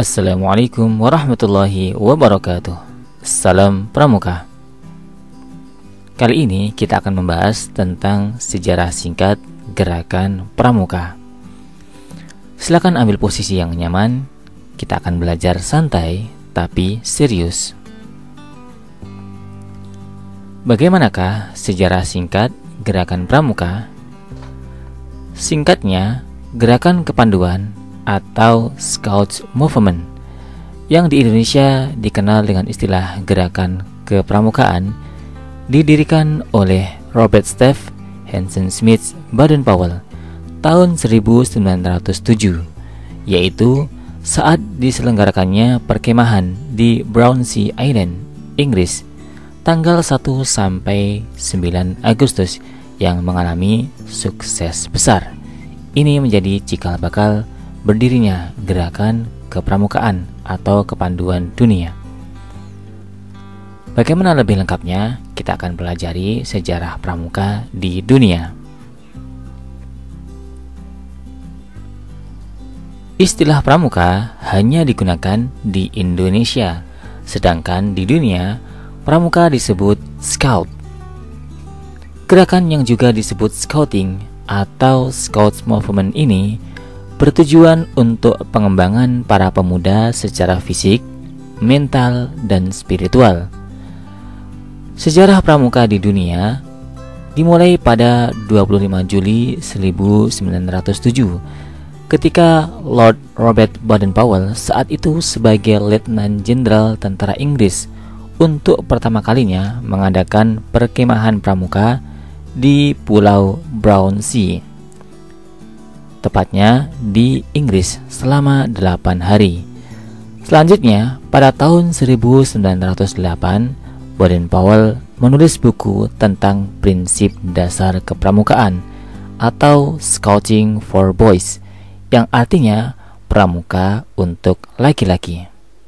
Assalamualaikum warahmatullahi wabarakatuh. Salam Pramuka. Kali ini kita akan membahas tentang sejarah singkat gerakan Pramuka. Silakan ambil posisi yang nyaman. Kita akan belajar santai tapi serius. Bagaimanakah sejarah singkat gerakan Pramuka? Singkatnya, gerakan kepanduan atau Scout Movement yang di Indonesia dikenal dengan istilah gerakan kepramukaan didirikan oleh Robert Staff Hansen Smith Baden-Powell tahun 1907, yaitu saat diselenggarakannya perkemahan di Brownsea Island, Inggris tanggal 1 sampai 9 Agustus yang mengalami sukses besar. Ini menjadi cikal bakal berdirinya gerakan kepramukaan atau kepanduan dunia. Bagaimana lebih lengkapnya, kita akan pelajari sejarah pramuka di dunia. Istilah pramuka hanya digunakan di Indonesia, sedangkan di dunia pramuka disebut scout. Gerakan yang juga disebut scouting atau Scout Movement ini bertujuan untuk pengembangan para pemuda secara fisik, mental, dan spiritual. Sejarah pramuka di dunia dimulai pada 25 Juli 1907 ketika Lord Robert Baden-Powell saat itu sebagai Letnan Jenderal Tentara Inggris untuk pertama kalinya mengadakan perkemahan pramuka di Pulau Brownsea, tepatnya di Inggris selama 8 hari. Selanjutnya, pada tahun 1908, Baden-Powell menulis buku tentang prinsip dasar kepramukaan atau Scouting for Boys, yang artinya pramuka untuk laki-laki.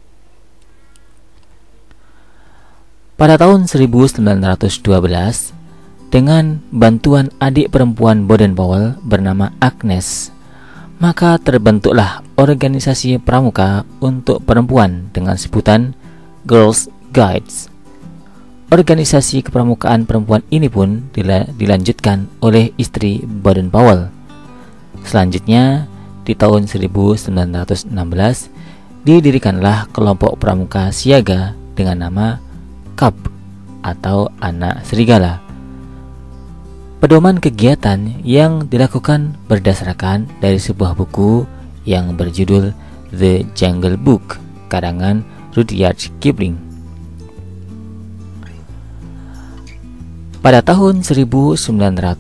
Pada tahun 1912, dengan bantuan adik perempuan Baden-Powell bernama Agnes, maka terbentuklah organisasi pramuka untuk perempuan dengan sebutan Girls Guides. Organisasi kepramukaan perempuan ini pun dilanjutkan oleh istri Baden-Powell. Selanjutnya, di tahun 1916 didirikanlah kelompok pramuka siaga dengan nama Cub atau Anak Serigala. Pedoman kegiatan yang dilakukan berdasarkan dari sebuah buku yang berjudul The Jungle Book karangan Rudyard Kipling. Pada tahun 1918,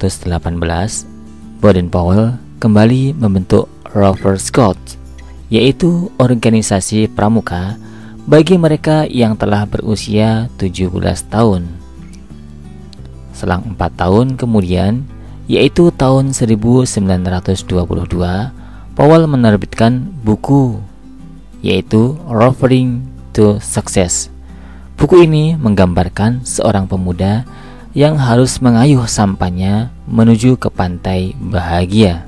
Baden-Powell kembali membentuk Rover Scout, yaitu organisasi pramuka bagi mereka yang telah berusia 17 tahun. Selang 4 tahun kemudian, yaitu tahun 1922, Powell menerbitkan buku, yaitu Rovering to Success. Buku ini menggambarkan seorang pemuda yang harus mengayuh sampannya menuju ke pantai bahagia.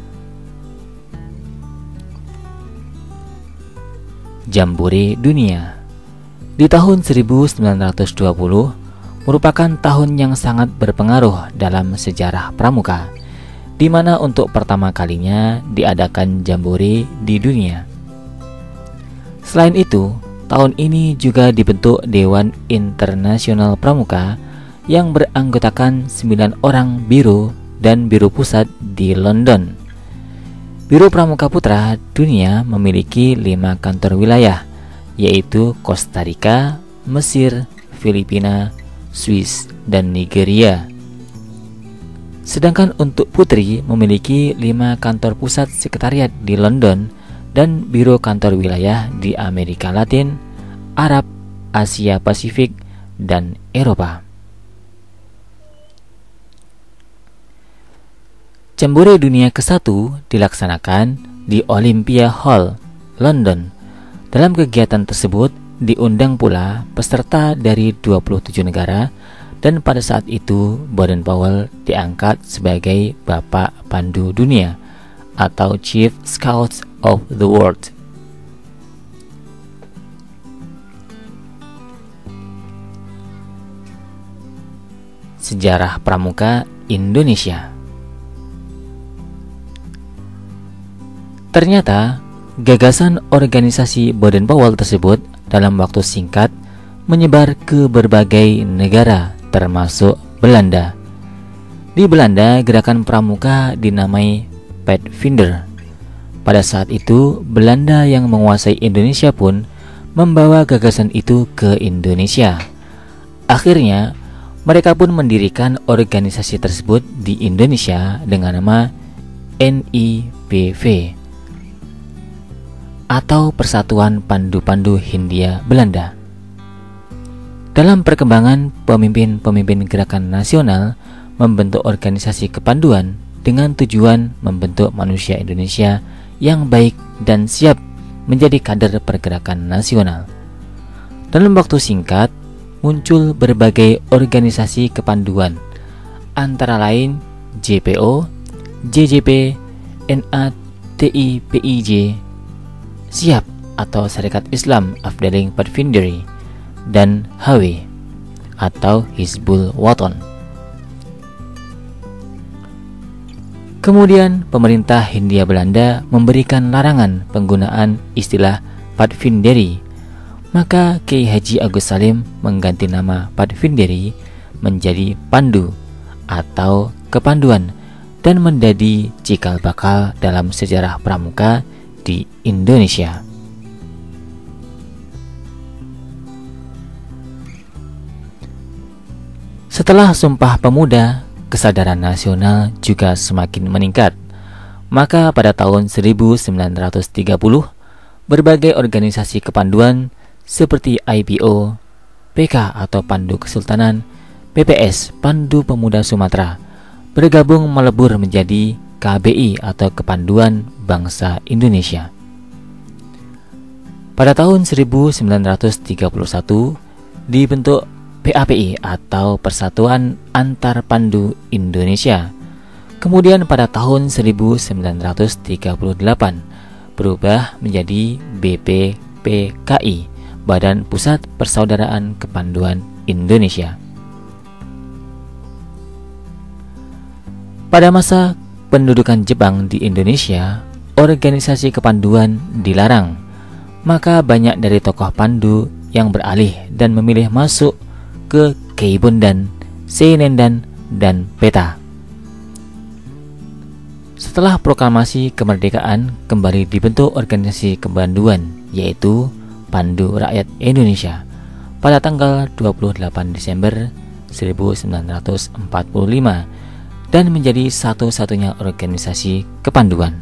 Jambore Dunia di tahun 1920 merupakan tahun yang sangat berpengaruh dalam sejarah pramuka, di mana untuk pertama kalinya diadakan jambore di dunia. Selain itu, tahun ini juga dibentuk Dewan Internasional Pramuka yang beranggotakan 9 orang biro dan biro pusat di London. Biro Pramuka Putra Dunia memiliki 5 kantor wilayah, yaitu Costa Rica, Mesir, Filipina, Swiss, dan Nigeria. Sedangkan untuk putri memiliki 5 kantor pusat sekretariat di London dan biro kantor wilayah di Amerika Latin, Arab, Asia Pasifik, dan Eropa. Jambore Dunia ke-1 dilaksanakan di Olympia Hall, London. Dalam kegiatan tersebut diundang pula peserta dari 27 negara, dan pada saat itu Baden-Powell diangkat sebagai Bapak Pandu Dunia atau Chief Scouts of the World. sejarah pramuka Indonesia. Ternyata, gagasan organisasi Baden Powell tersebut dalam waktu singkat menyebar ke berbagai negara, termasuk Belanda. Di Belanda, gerakan pramuka dinamai Pathfinder. Pada saat itu, Belanda yang menguasai Indonesia pun membawa gagasan itu ke Indonesia. Akhirnya, mereka pun mendirikan organisasi tersebut di Indonesia dengan nama NIPV atau Persatuan Pandu-Pandu Hindia Belanda. Dalam perkembangan, pemimpin-pemimpin gerakan nasional membentuk organisasi kepanduan dengan tujuan membentuk manusia Indonesia yang baik dan siap menjadi kader pergerakan nasional. Dalam waktu singkat, muncul berbagai organisasi kepanduan, antara lain JPO, JJP, NATIPIJ, SIAP atau Syarikat Islam Afdeling Pathfinderi, dan HW atau Hizbul Wathan. Kemudian pemerintah Hindia Belanda memberikan larangan penggunaan istilah Pathfinderi, maka Kiai Haji Agus Salim mengganti nama Pathfinderi menjadi Pandu atau Kepanduan dan menjadi cikal bakal dalam sejarah pramuka di Indonesia. Setelah Sumpah Pemuda, kesadaran nasional juga semakin meningkat. Maka pada tahun 1930, berbagai organisasi kepanduan seperti IPO, PK atau Pandu Kesultanan, PPS Pandu Pemuda Sumatera bergabung melebur menjadi KBI atau Kepanduan Bangsa Indonesia. Pada tahun 1931 dibentuk PAPI atau Persatuan Antar Pandu Indonesia. Kemudian pada tahun 1938 berubah menjadi BPPKI, Badan Pusat Persaudaraan Kepanduan Indonesia. Pada masa pendudukan Jepang di Indonesia, organisasi kepanduan dilarang. Maka banyak dari tokoh pandu yang beralih dan memilih masuk ke Keibundan, Seinendan, dan Peta. Setelah proklamasi kemerdekaan, kembali dibentuk organisasi kepanduan, yaitu Pandu Rakyat Indonesia pada tanggal 28 Desember 1945 dan menjadi satu-satunya organisasi kepanduan.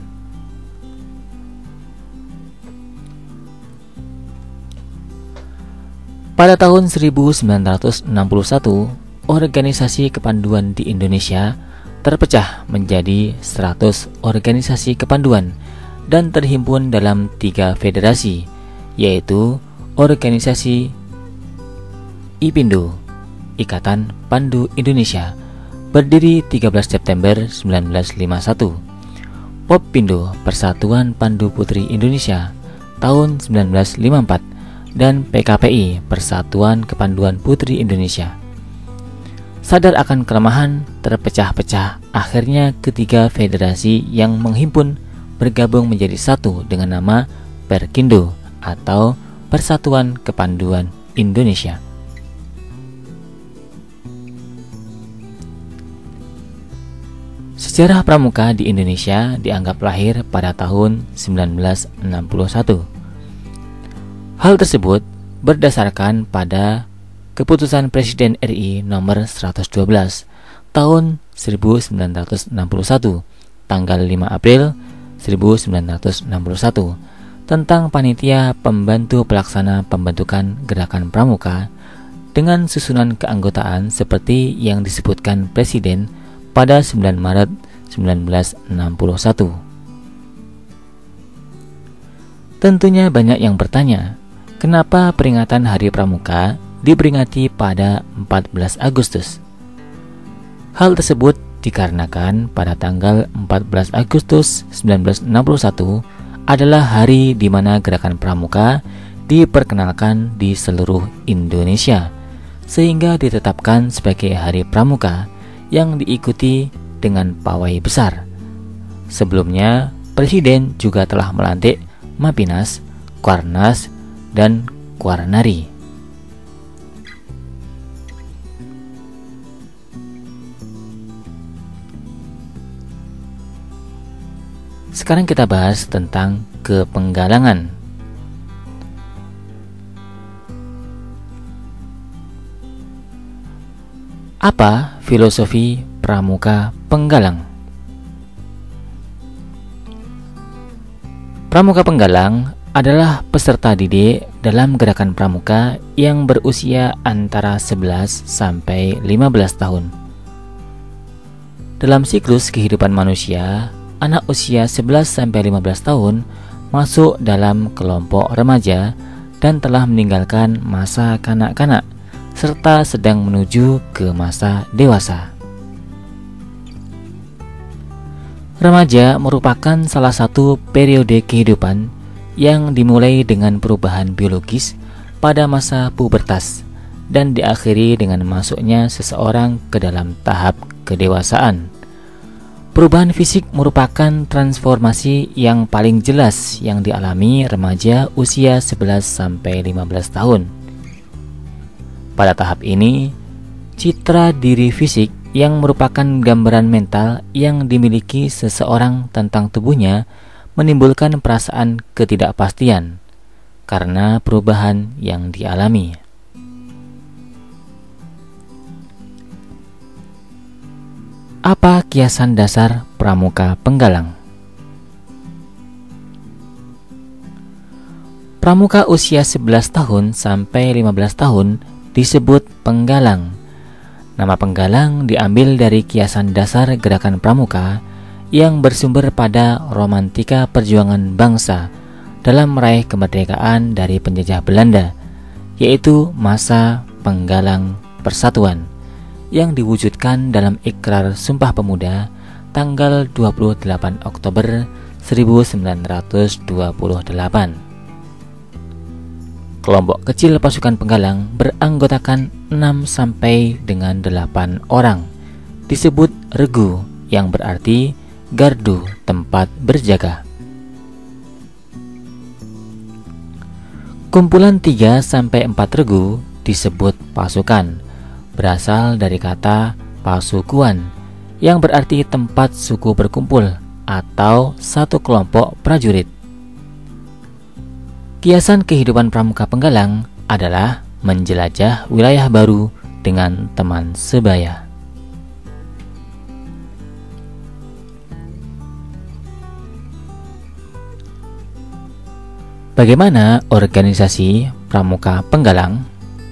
Pada tahun 1961, organisasi kepanduan di Indonesia terpecah menjadi 100 organisasi kepanduan dan terhimpun dalam 3 federasi, yaitu organisasi IPindo, Ikatan Pandu Indonesia, berdiri 13 September 1951, Poppindo, Persatuan Pandu Putri Indonesia, tahun 1954, dan PKPI, Persatuan Kepanduan Putri Indonesia. Sadar akan kelemahan terpecah-pecah, akhirnya ketiga federasi yang menghimpun bergabung menjadi satu dengan nama Perkindo atau Persatuan Kepanduan Indonesia. Sejarah pramuka di Indonesia dianggap lahir pada tahun 1961. Hal tersebut berdasarkan pada Keputusan Presiden RI nomor 112 tahun 1961 tanggal 5 April 1961 tentang panitia pembantu pelaksana pembentukan gerakan pramuka dengan susunan keanggotaan seperti yang disebutkan Presiden pada 9 Maret 1961. Tentunya banyak yang bertanya, kenapa peringatan Hari Pramuka diperingati pada 14 Agustus? Hal tersebut dikarenakan pada tanggal 14 Agustus 1961 adalah hari di mana gerakan pramuka diperkenalkan di seluruh Indonesia, sehingga ditetapkan sebagai Hari Pramuka yang diikuti dengan pawai besar. Sebelumnya, Presiden juga telah melantik Mapinas, Kuarnas, dan Kuarnari. Sekarang kita bahas tentang kepenggalangan. Apa filosofi Pramuka Penggalang? Pramuka Penggalang adalah peserta didik dalam gerakan pramuka yang berusia antara 11 sampai 15 tahun. Dalam siklus kehidupan manusia, anak usia 11 sampai 15 tahun masuk dalam kelompok remaja dan telah meninggalkan masa kanak-kanak serta sedang menuju ke masa dewasa. Remaja merupakan salah satu periode kehidupan yang dimulai dengan perubahan biologis pada masa pubertas dan diakhiri dengan masuknya seseorang ke dalam tahap kedewasaan. Perubahan fisik merupakan transformasi yang paling jelas yang dialami remaja usia 11 sampai 15 tahun. Pada tahap ini, citra diri fisik yang merupakan gambaran mental yang dimiliki seseorang tentang tubuhnya menimbulkan perasaan ketidakpastian karena perubahan yang dialami. Apa kiasan dasar Pramuka Penggalang? Pramuka usia 11 tahun sampai 15 tahun disebut penggalang. Nama penggalang diambil dari kiasan dasar gerakan pramuka yang bersumber pada romantika perjuangan bangsa dalam meraih kemerdekaan dari penjajah Belanda, yaitu masa penggalang persatuan yang diwujudkan dalam Ikrar Sumpah Pemuda tanggal 28 Oktober 1928. Kelompok kecil pasukan penggalang beranggotakan 6 sampai dengan 8 orang. Disebut regu yang berarti gardu tempat berjaga. Kumpulan 3 sampai 4 regu disebut pasukan, berasal dari kata pasukuan yang berarti tempat suku berkumpul atau satu kelompok prajurit. Kiasan kehidupan pramuka penggalang adalah menjelajah wilayah baru dengan teman sebaya. Bagaimana organisasi pramuka penggalang?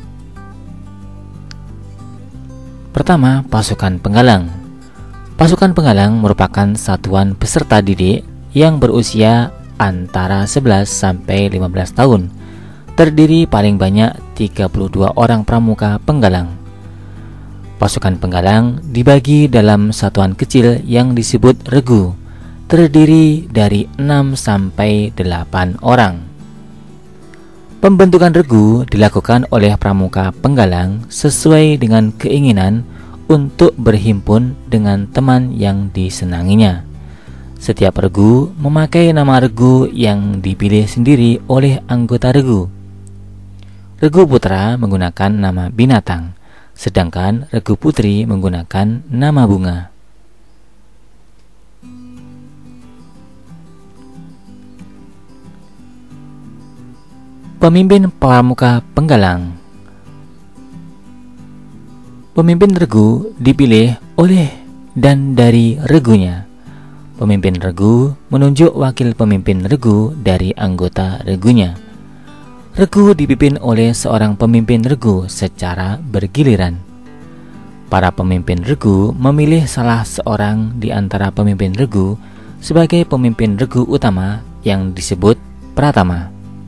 Pertama, pasukan penggalang. Pasukan penggalang merupakan satuan peserta didik yang berusia antara 11 sampai 15 tahun. Terdiri paling banyak 32 orang pramuka penggalang. Pasukan penggalang dibagi dalam satuan kecil yang disebut regu, terdiri dari 6 sampai 8 orang. Pembentukan regu dilakukan oleh pramuka penggalang sesuai dengan keinginan untuk berhimpun dengan teman yang disenanginya. Setiap regu memakai nama regu yang dipilih sendiri oleh anggota regu. Regu putra menggunakan nama binatang, sedangkan regu putri menggunakan nama bunga. Pemimpin pramuka penggalang. Pemimpin regu dipilih oleh dan dari regunya. Pemimpin regu menunjuk wakil pemimpin regu dari anggota regunya. Regu dipimpin oleh seorang pemimpin regu secara bergiliran. Para pemimpin regu memilih salah seorang di antara pemimpin regu sebagai pemimpin regu utama yang disebut pratama.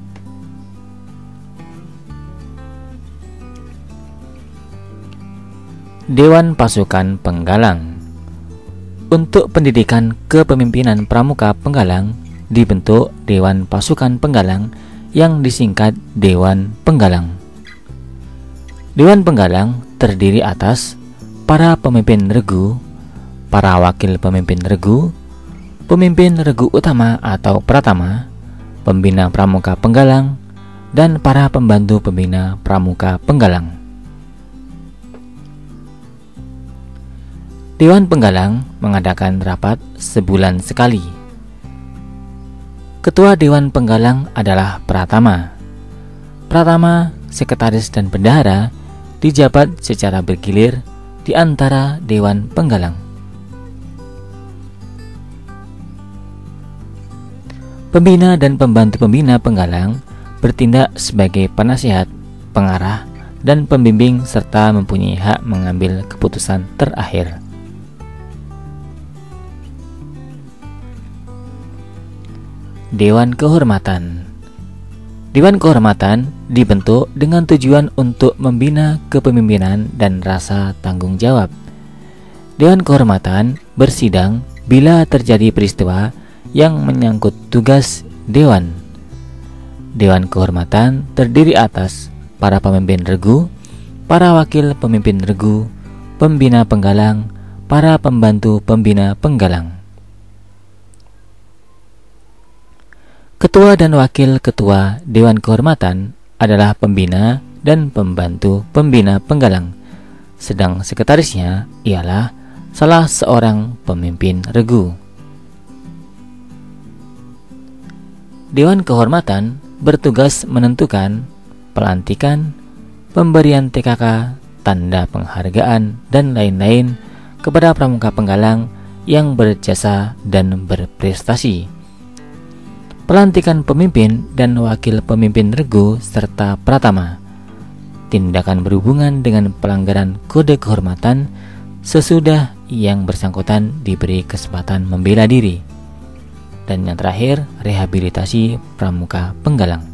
Dewan Pasukan Penggalang. Untuk pendidikan kepemimpinan pramuka penggalang dibentuk Dewan Pasukan Penggalang yang disingkat Dewan Penggalang. Dewan Penggalang terdiri atas para pemimpin regu, para wakil pemimpin regu, pemimpin regu utama atau pratama, pembina pramuka penggalang, dan para pembantu pembina pramuka penggalang. Dewan Penggalang mengadakan rapat sebulan sekali. Ketua Dewan Penggalang adalah pratama. Pratama, sekretaris, dan bendahara dijabat secara bergilir di antara Dewan Penggalang. Pembina dan pembantu pembina penggalang bertindak sebagai penasihat, pengarah, dan pembimbing serta mempunyai hak mengambil keputusan terakhir. Dewan Kehormatan. Dewan Kehormatan dibentuk dengan tujuan untuk membina kepemimpinan dan rasa tanggung jawab. Dewan Kehormatan bersidang bila terjadi peristiwa yang menyangkut tugas Dewan. Dewan Kehormatan terdiri atas para pemimpin regu, para wakil pemimpin regu, pembina penggalang, para pembantu pembina penggalang. Ketua dan wakil ketua Dewan Kehormatan adalah pembina dan pembantu pembina penggalang, sedang sekretarisnya ialah salah seorang pemimpin regu. Dewan Kehormatan bertugas menentukan pelantikan, pemberian TKK, tanda penghargaan, dan lain-lain kepada pramuka penggalang yang berjasa dan berprestasi. Pelantikan pemimpin dan wakil pemimpin regu serta pratama. Tindakan berhubungan dengan pelanggaran kode kehormatan sesudah yang bersangkutan diberi kesempatan membela diri. Dan yang terakhir, rehabilitasi pramuka penggalang.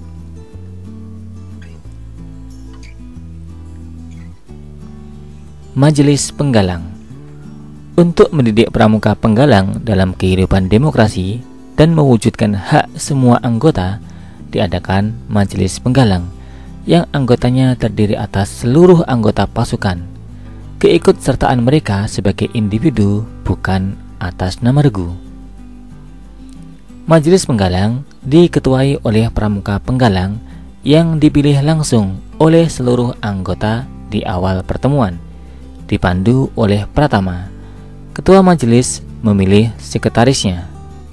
Majelis Penggalang. Untuk mendidik pramuka penggalang dalam kehidupan demokrasi dan mewujudkan hak semua anggota, diadakan Majelis Penggalang yang anggotanya terdiri atas seluruh anggota pasukan. Keikutsertaan mereka sebagai individu bukan atas nama regu. Majelis Penggalang diketuai oleh pramuka penggalang yang dipilih langsung oleh seluruh anggota di awal pertemuan, dipandu oleh pratama. Ketua majelis memilih sekretarisnya.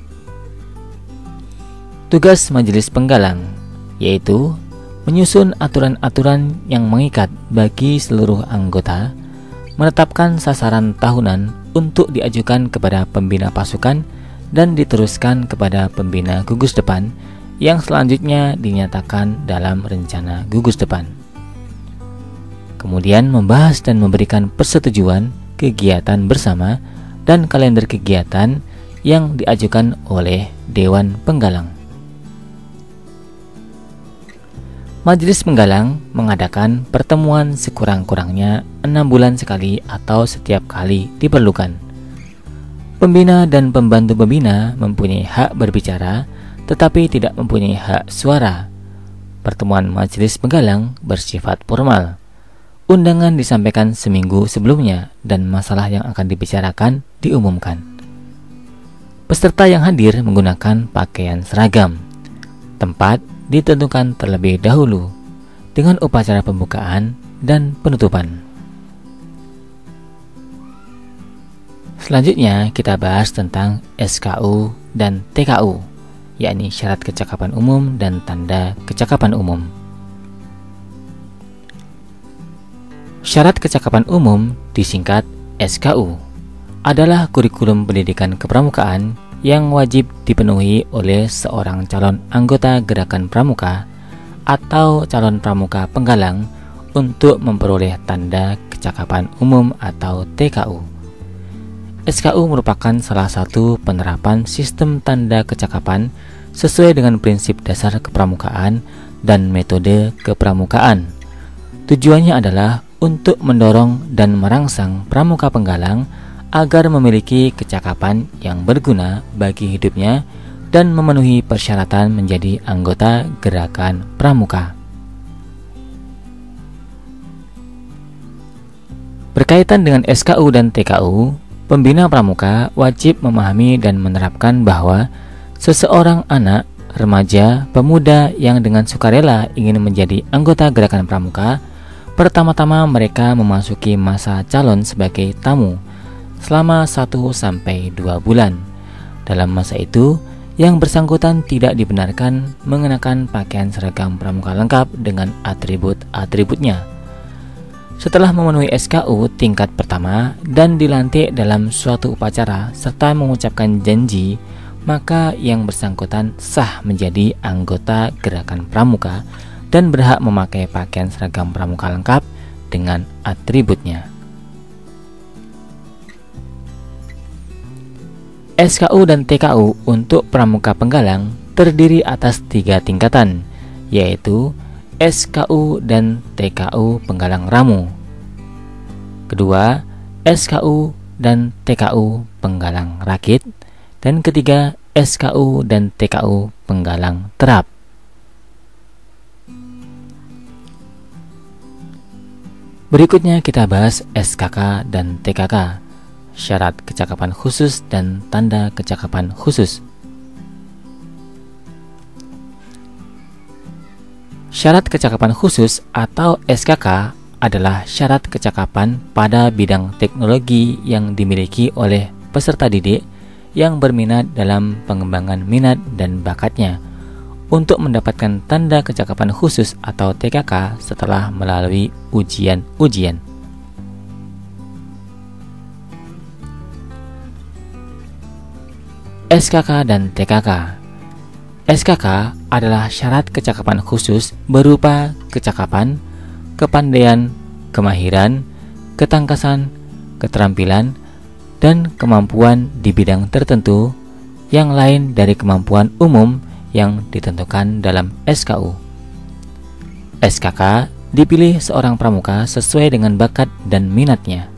Tugas Majelis Penggalang yaitu menyusun aturan-aturan yang mengikat bagi seluruh anggota, menetapkan sasaran tahunan untuk diajukan kepada pembina pasukan dan diteruskan kepada pembina gugus depan yang selanjutnya dinyatakan dalam rencana gugus depan. Kemudian membahas dan memberikan persetujuan kegiatan bersama dan kalender kegiatan yang diajukan oleh Dewan Penggalang. Majelis Penggalang mengadakan pertemuan sekurang-kurangnya 6 bulan sekali atau setiap kali diperlukan. Pembina dan pembantu pembina mempunyai hak berbicara tetapi tidak mempunyai hak suara. Pertemuan Majelis Penggalang bersifat formal. Undangan disampaikan seminggu sebelumnya dan masalah yang akan dibicarakan diumumkan. Peserta yang hadir menggunakan pakaian seragam. Tempat ditentukan terlebih dahulu dengan upacara pembukaan dan penutupan. Selanjutnya kita bahas tentang SKU dan TKU, yakni syarat kecakapan umum dan tanda kecakapan umum. Syarat kecakapan umum disingkat SKU adalah kurikulum pendidikan kepramukaan yang wajib dipenuhi oleh seorang calon anggota gerakan pramuka atau calon pramuka penggalang untuk memperoleh tanda kecakapan umum atau TKU. SKU merupakan salah satu penerapan sistem tanda kecakapan sesuai dengan prinsip dasar kepramukaan dan metode kepramukaan. Tujuannya adalah untuk mendorong dan merangsang pramuka penggalang agar memiliki kecakapan yang berguna bagi hidupnya dan memenuhi persyaratan menjadi anggota gerakan pramuka. Berkaitan dengan SKU dan TKU, pembina pramuka wajib memahami dan menerapkan bahwa seseorang anak, remaja, pemuda yang dengan sukarela ingin menjadi anggota gerakan pramuka, pertama-tama mereka memasuki masa calon sebagai tamu selama 1-2 bulan. Dalam masa itu, yang bersangkutan tidak dibenarkan mengenakan pakaian seragam pramuka lengkap dengan atribut-atributnya. Setelah memenuhi SKU tingkat pertama dan dilantik dalam suatu upacara serta mengucapkan janji, maka yang bersangkutan sah menjadi anggota gerakan pramuka dan berhak memakai pakaian seragam pramuka lengkap dengan atributnya. SKU dan TKU untuk pramuka penggalang terdiri atas 3 tingkatan, yaitu SKU dan TKU penggalang ramu. Kedua, SKU dan TKU penggalang rakit. Dan ketiga, SKU dan TKU penggalang terap. Berikutnya kita bahas SKK dan TKK, syarat kecakapan khusus dan tanda kecakapan khusus. Syarat kecakapan khusus atau SKK adalah syarat kecakapan pada bidang teknologi yang dimiliki oleh peserta didik yang berminat dalam pengembangan minat dan bakatnya untuk mendapatkan tanda kecakapan khusus atau TKK setelah melalui ujian-ujian. SKK dan TKK. SKK adalah syarat kecakapan khusus berupa kecakapan, kepandaian, kemahiran, ketangkasan, keterampilan, dan kemampuan di bidang tertentu yang lain dari kemampuan umum yang ditentukan dalam SKU. SKK dipilih seorang pramuka sesuai dengan bakat dan minatnya.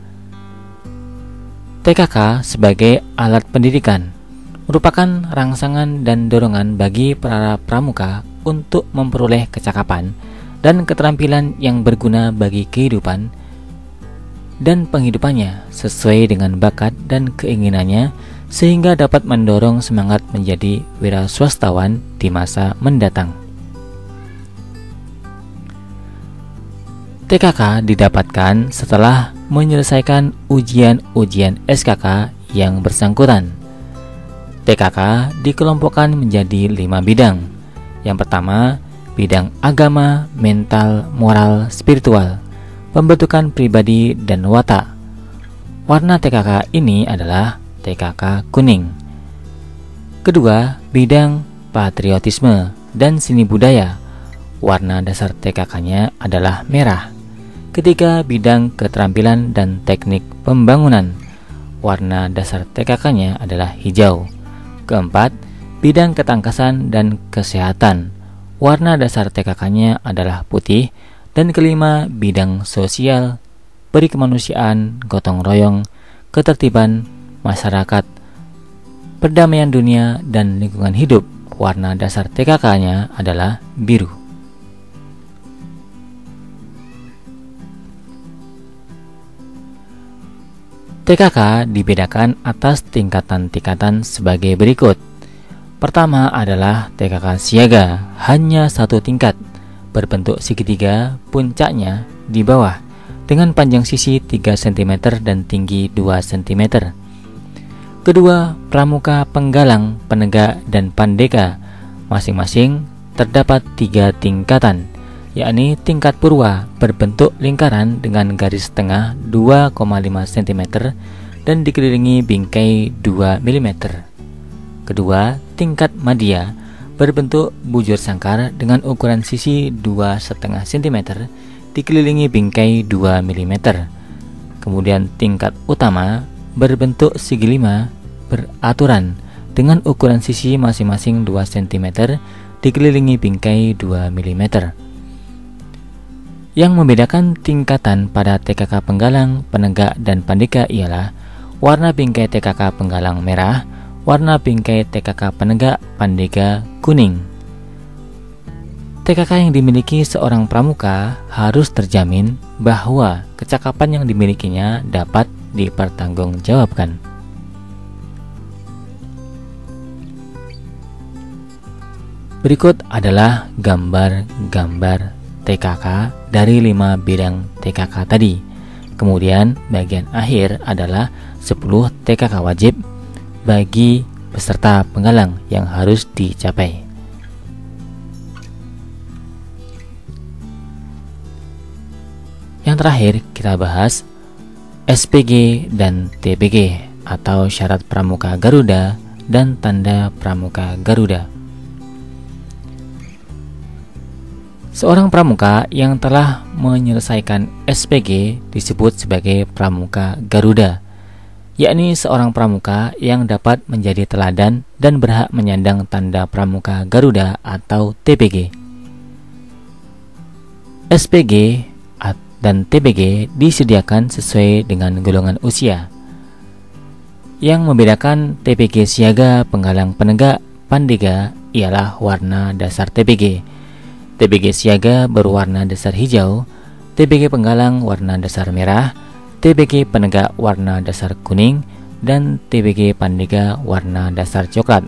TKK sebagai alat pendidikan merupakan rangsangan dan dorongan bagi para pramuka untuk memperoleh kecakapan dan keterampilan yang berguna bagi kehidupan dan penghidupannya sesuai dengan bakat dan keinginannya, sehingga dapat mendorong semangat menjadi wiraswastawan di masa mendatang. TKK didapatkan setelah menyelesaikan ujian-ujian SKK yang bersangkutan. TKK dikelompokkan menjadi 5 bidang. Yang pertama, bidang agama, mental, moral, spiritual, pembentukan pribadi, dan watak. Warna TKK ini adalah TKK kuning. Kedua, bidang patriotisme dan seni budaya. Warna dasar TKK-nya adalah merah. Ketiga, bidang keterampilan dan teknik pembangunan. Warna dasar TKK-nya adalah hijau. Keempat, bidang ketangkasan dan kesehatan. Warna dasar TKK-nya adalah putih. Dan kelima, bidang sosial, perikemanusiaan, gotong royong, ketertiban masyarakat, perdamaian dunia, dan lingkungan hidup. Warna dasar TKK-nya adalah biru. TKK dibedakan atas tingkatan-tingkatan sebagai berikut. Pertama adalah TKK siaga, hanya 1 tingkat, berbentuk segitiga, puncaknya di bawah, dengan panjang sisi 3 cm dan tinggi 2 cm. Kedua, pramuka penggalang, penegak, dan pandeka. Masing-masing terdapat 3 tingkatan, yakni tingkat purwa berbentuk lingkaran dengan garis tengah 2,5 cm dan dikelilingi bingkai 2 mm. Kedua, tingkat madya berbentuk bujur sangkar dengan ukuran sisi 2,5 cm dikelilingi bingkai 2 mm. Kemudian tingkat utama berbentuk segi 5 beraturan dengan ukuran sisi masing-masing 2 cm dikelilingi bingkai 2 mm. Yang membedakan tingkatan pada TKK penggalang, penegak, dan pandeka ialah warna bingkai TKK penggalang merah, warna bingkai TKK penegak pandeka kuning. TKK yang dimiliki seorang pramuka harus terjamin bahwa kecakapan yang dimilikinya dapat dipertanggungjawabkan. Berikut adalah gambar-gambar TKK dari 5 bidang TKK tadi. Kemudian bagian akhir adalah 10 TKK wajib bagi peserta penggalang yang harus dicapai. Yang terakhir kita bahas SPG dan TPG atau syarat pramuka Garuda dan tanda pramuka Garuda. Seorang pramuka yang telah menyelesaikan SPG disebut sebagai pramuka Garuda, yakni seorang pramuka yang dapat menjadi teladan dan berhak menyandang tanda pramuka Garuda atau TPG. SPG dan TPG disediakan sesuai dengan golongan usia. Yang membedakan TPG siaga, penggalang, penegak, pandega ialah warna dasar TPG. TPG siaga berwarna dasar hijau, TPG penggalang warna dasar merah, TPG penegak warna dasar kuning, dan TPG pandega warna dasar coklat.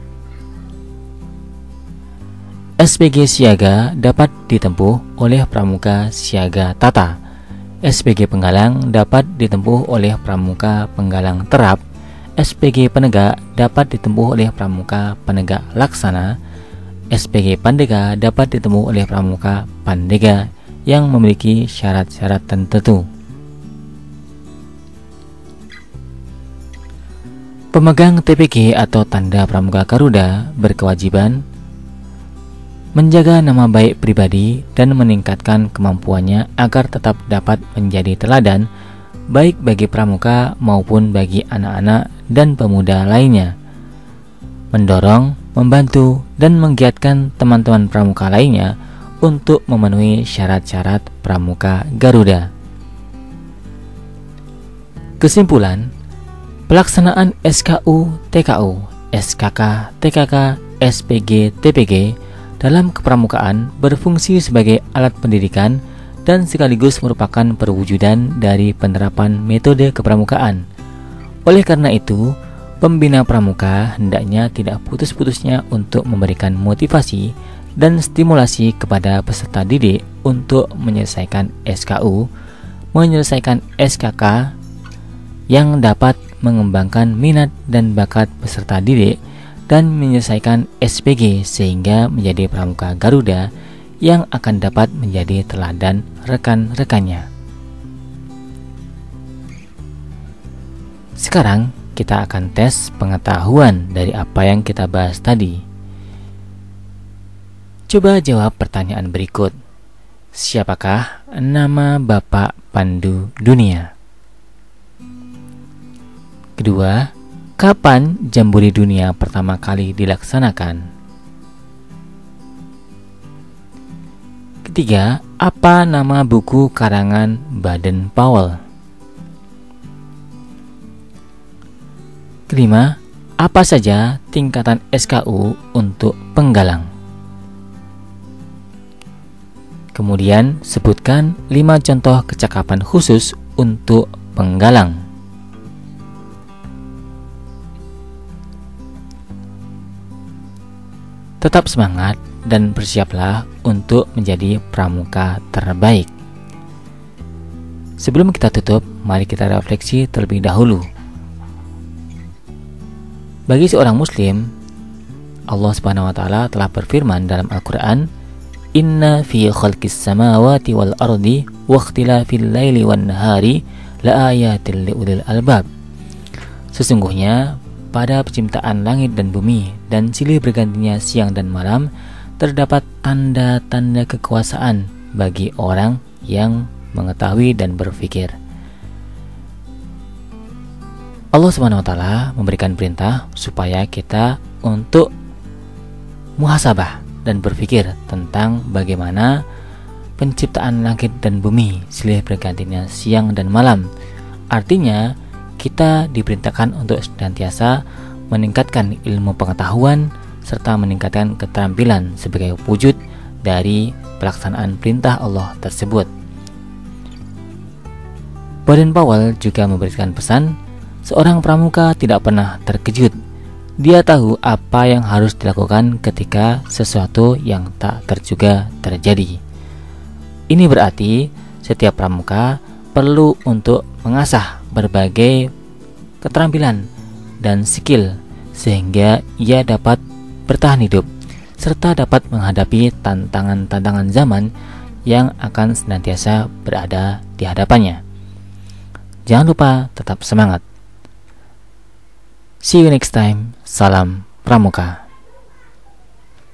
SPG siaga dapat ditempuh oleh pramuka siaga tata. SPG penggalang dapat ditempuh oleh pramuka penggalang terap. SPG penegak dapat ditempuh oleh pramuka penegak laksana. SPG pandega dapat ditempuh oleh pramuka pandega yang memiliki syarat-syarat tertentu. Pemegang TPG atau tanda pramuka Garuda berkewajiban menjaga nama baik pribadi dan meningkatkan kemampuannya agar tetap dapat menjadi teladan baik bagi pramuka maupun bagi anak-anak dan pemuda lainnya. Mendorong, membantu, dan menggiatkan teman-teman pramuka lainnya untuk memenuhi syarat-syarat pramuka Garuda. Kesimpulan, pelaksanaan SKU, TKU, SKK, TKK, SPG, TPG dalam kepramukaan berfungsi sebagai alat pendidikan dan sekaligus merupakan perwujudan dari penerapan metode kepramukaan. Oleh karena itu, pembina pramuka hendaknya tidak putus-putusnya untuk memberikan motivasi dan stimulasi kepada peserta didik untuk menyelesaikan SKU, menyelesaikan SKK yang dapat mengembangkan minat dan bakat peserta didik, dan menyelesaikan SPG sehingga menjadi pramuka Garuda yang akan dapat menjadi teladan rekan-rekannya. Sekarang kita akan tes pengetahuan dari apa yang kita bahas tadi. Coba jawab pertanyaan berikut. Siapakah nama Bapak Pandu Dunia? Kedua, kapan Jambore Dunia pertama kali dilaksanakan? Ketiga, apa nama buku karangan Baden-Powell? Kelima, apa saja tingkatan SKU untuk penggalang? Kemudian, sebutkan 5 contoh kecakapan khusus untuk penggalang. Tetap semangat dan bersiaplah untuk menjadi pramuka terbaik. Sebelum kita tutup, mari kita refleksi terlebih dahulu. Bagi seorang muslim, Allah Subhanahu wa taala telah berfirman dalam Al-Qur'an, "Inna fi khalqis samawati wal ardi wa ikhtilafil laili wan nahari laayatil liulil albab." Sesungguhnya pada penciptaan langit dan bumi dan silih bergantinya siang dan malam terdapat tanda-tanda kekuasaan bagi orang yang mengetahui dan berfikir. Allah SWT memberikan perintah supaya kita untuk muhasabah dan berpikir tentang bagaimana penciptaan langit dan bumi silih bergantinya siang dan malam. Artinya kita diperintahkan untuk senantiasa meningkatkan ilmu pengetahuan serta meningkatkan keterampilan sebagai wujud dari pelaksanaan perintah Allah tersebut. Baden-Powell juga memberikan pesan, seorang pramuka tidak pernah terkejut. Dia tahu apa yang harus dilakukan ketika sesuatu yang tak terduga terjadi. Ini berarti setiap pramuka perlu untuk mengasah berbagai keterampilan dan skill sehingga ia dapat bertahan hidup serta dapat menghadapi tantangan-tantangan zaman yang akan senantiasa berada di hadapannya. Jangan lupa tetap semangat. See you next time. Salam Pramuka.